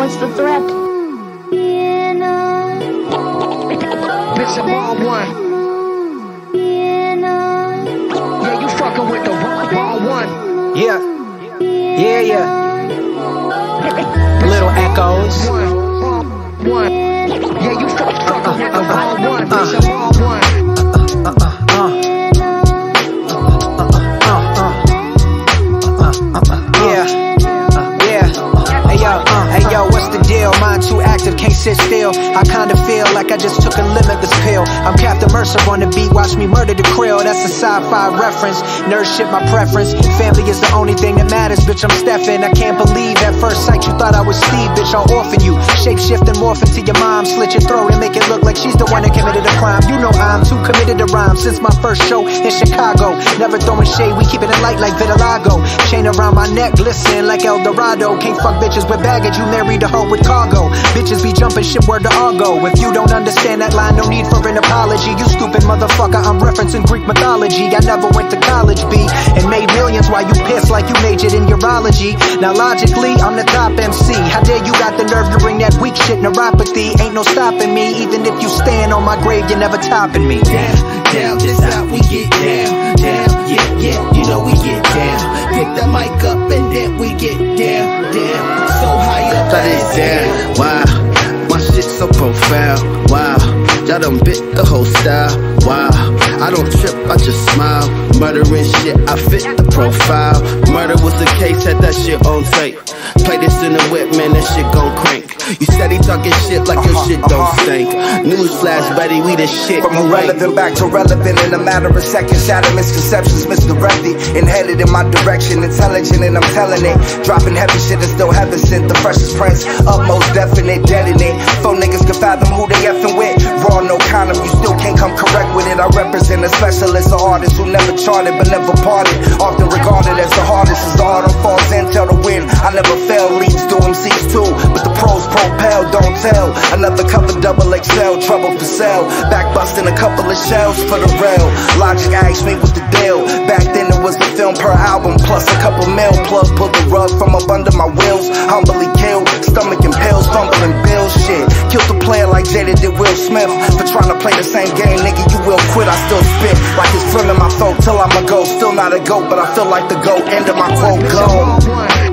What's the threat? Bitch, I'm all one. Yeah, you fucking with the wrong one. Yeah. Little echoes. One. Yeah, you fucking with the wrong one. Bitch, I'm all one. Hey yo, what's the deal? Mind too active, can't sit still. I kinda feel like I just took a limitless pill. I'm Captain Mercer on the beat, watch me murder the krill. That's a sci-fi reference, nerd shit my preference. Family is the only thing that matters, bitch, I'm Stefan. I can't believe at first sight you thought I was Steve, bitch, I'll orphan you. Shape shift and morph into your mom, slit your throat and make it look like she's the one that committed a crime. You know I'm too committed to rhyme since my first show in Chicago. Never throwing shade, we keeping it light like Vitiligo. Chain around my neck, glisten like El Dorado. Can't fuck bitches with baggage, you married a hoe with cargo. Bitches be jumping ship word to Argo. If you don't understand that line, no need for an apology. You stupid motherfucker, I'm referencing Greek mythology. I never went to college, B, and made millions while you pissed like you majored in urology. Now logically, I'm the top MC. How dare you got the nerve to bring that weak shit, neuropathy. Ain't no stopping me, even if you stand on my grave, you're never topping me. Down, this how we get down, yeah, you know we get down. Pick the mic up and then we get down, so high up. Cut it down, wow, my shit so profound, wow. Y'all done bit the whole style, wow. I don't trip, I just smile. Murdering shit, I fit the profile. Murder was the case, had that shit on tape. Play this in the whip, man, that shit gon' crank. You steady talking shit like your shit don't stink. Newsflash, buddy, we the shit. From irrelevant back to relevant in a matter of seconds. Shatter misconceptions misdirected and headed in my direction. Intelligent and I'm telling it. Dropping heavy shit and still heaven sent. The freshest prince, utmost definite, detonate. Phone niggas can fathom who they effing with. Raw, no condom, you still can't come correct with it. I represent a specialist, an artist who never charted but never parted. Often regarded as the hardest as the art unfolds and tell the win. I never fail, leads to MCs too, but the pros propel, don't tell. Another cover double XL, trouble for sale. Back busting a couple of shells for the rail. Logic asked me what the deal. Back then it was the film per album plus a couple mil. Plug pulled the rug from up under my wheels. Humbly killed, stomach and pills, fumbling bills. Shit, killed the player like Jada did Will Smith for trying to play the same game. Nigga, you will quit. I still spit like it's filling my throat till I'm a go. Still not a goat, but I feel like the goat. End of my quote, go.